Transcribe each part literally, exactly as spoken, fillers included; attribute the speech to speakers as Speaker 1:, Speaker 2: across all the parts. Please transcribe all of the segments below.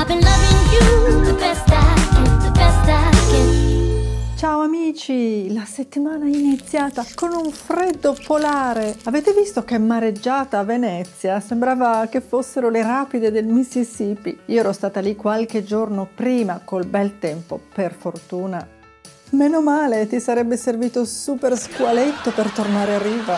Speaker 1: I've been loving you the best I can, the best I can.
Speaker 2: Ciao amici, la settimana è iniziata con un freddo polare. Avete visto che mareggiata a Venezia? Sembrava che fossero le rapide del Mississippi. Io ero stata lì qualche giorno prima col bel tempo, per fortuna. Meno male, ti sarebbe servito super squaletto per tornare a riva.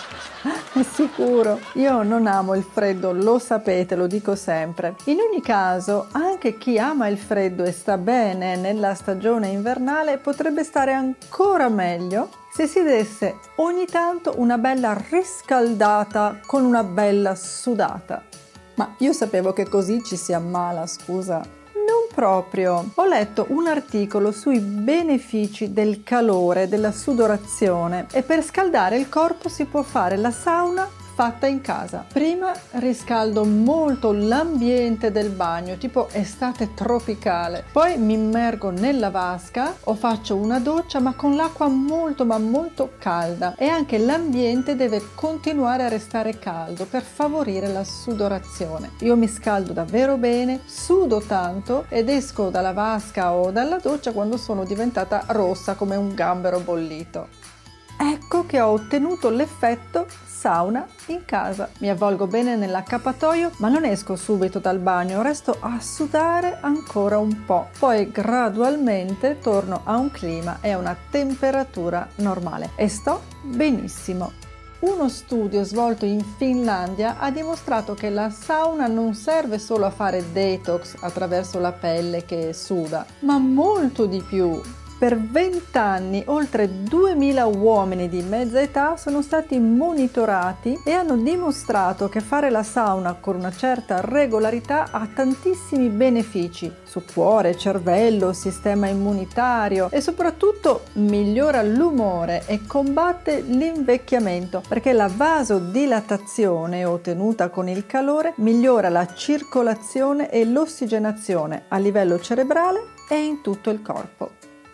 Speaker 2: È sicuro, io non amo il freddo, lo sapete, lo dico sempre. In ogni caso, anche chi ama il freddo e sta bene nella stagione invernale potrebbe stare ancora meglio se si desse ogni tanto una bella riscaldata con una bella sudata. Ma io sapevo che così ci si ammala, scusa. Non proprio. Ho letto un articolo sui benefici del calore, della sudorazione, e per scaldare il corpo si può fare la sauna fatta in casa. Prima riscaldo molto l'ambiente del bagno, tipo estate tropicale. Poi mi immergo nella vasca o faccio una doccia, ma con l'acqua molto ma molto calda, e anche l'ambiente deve continuare a restare caldo per favorire la sudorazione. Io mi scaldo davvero bene, sudo tanto ed esco dalla vasca o dalla doccia quando sono diventata rossa come un gambero bollito. Ecco che ho ottenuto l'effetto sauna in casa. Mi avvolgo bene nell'accappatoio, ma non esco subito dal bagno, resto a sudare ancora un po'. Poi gradualmente torno a un clima e a una temperatura normale e sto benissimo. Uno studio svolto in Finlandia ha dimostrato che la sauna non serve solo a fare detox attraverso la pelle che suda, ma molto di più. Per vent'anni oltre duemila uomini di mezza età sono stati monitorati e hanno dimostrato che fare la sauna con una certa regolarità ha tantissimi benefici su cuore, cervello, sistema immunitario e soprattutto migliora l'umore e combatte l'invecchiamento, perché la vasodilatazione ottenuta con il calore migliora la circolazione e l'ossigenazione a livello cerebrale e in tutto il corpo.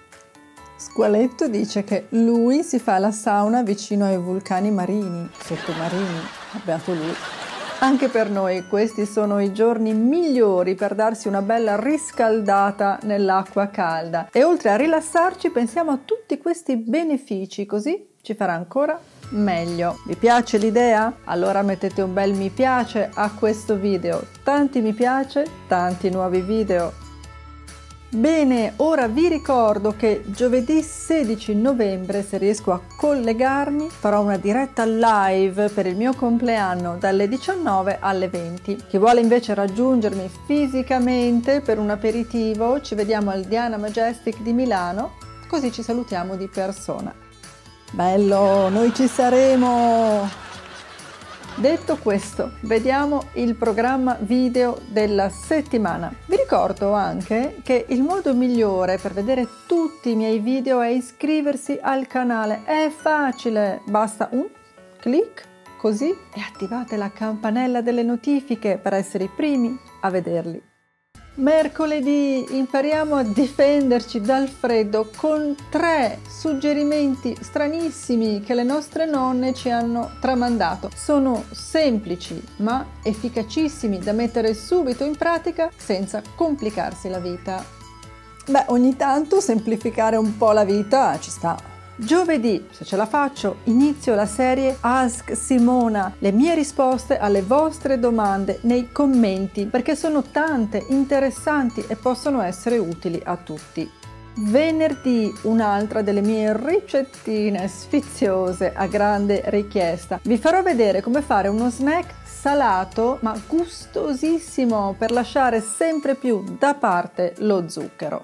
Speaker 2: Squaletto dice che lui si fa la sauna vicino ai vulcani marini, sottomarini, beato lui. Anche per noi questi sono i giorni migliori per darsi una bella riscaldata nell'acqua calda e oltre a rilassarci pensiamo a tutti questi benefici, così ci farà ancora meglio. Vi piace l'idea? Allora mettete un bel mi piace a questo video, tanti mi piace, tanti nuovi video. Bene, ora vi ricordo che giovedì sedici novembre, se riesco a collegarmi, farò una diretta live per il mio compleanno dalle diciannove alle venti. Chi vuole invece raggiungermi fisicamente per un aperitivo, ci vediamo al Diana Majestic di Milano, così ci salutiamo di persona. Bello, noi ci saremo! Detto questo, vediamo il programma video della settimana. Vi ricordo anche che il modo migliore per vedere tutti i miei video è iscriversi al canale. È facile, basta un clic così e attivate la campanella delle notifiche per essere i primi a vederli. Mercoledì impariamo a difenderci dal freddo con tre suggerimenti stranissimi che le nostre nonne ci hanno tramandato. Sono semplici ma efficacissimi da mettere subito in pratica senza complicarsi la vita. Beh, ogni tanto semplificare un po' la vita ci sta. Giovedì, se ce la faccio, inizio la serie Ask Simona, le mie risposte alle vostre domande nei commenti, perché sono tante, interessanti e possono essere utili a tutti. Venerdì, un'altra delle mie ricettine sfiziose a grande richiesta. Vi farò vedere come fare uno snack salato ma gustosissimo per lasciare sempre più da parte lo zucchero.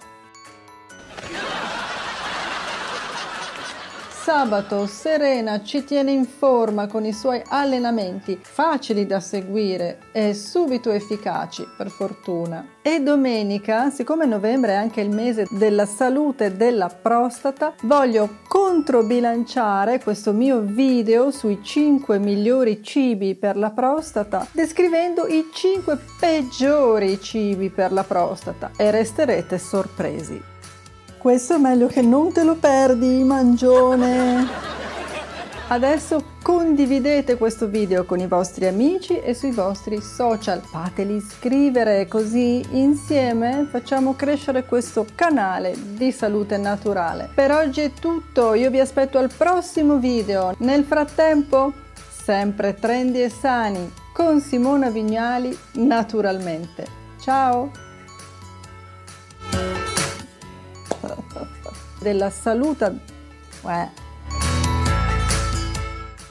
Speaker 2: Sabato Serena ci tiene in forma con i suoi allenamenti facili da seguire e subito efficaci, per fortuna. E domenica, siccome novembre è anche il mese della salute della prostata, voglio controbilanciare questo mio video sui cinque migliori cibi per la prostata descrivendo i cinque peggiori cibi per la prostata e resterete sorpresi. Questo è meglio che non te lo perdi, mangione! Adesso condividete questo video con i vostri amici e sui vostri social. Fateli iscrivere, così insieme facciamo crescere questo canale di salute naturale. Per oggi è tutto, io vi aspetto al prossimo video. Nel frattempo, sempre trendy e sani con Simona Vignali naturalmente. Ciao! Della salute. Uè.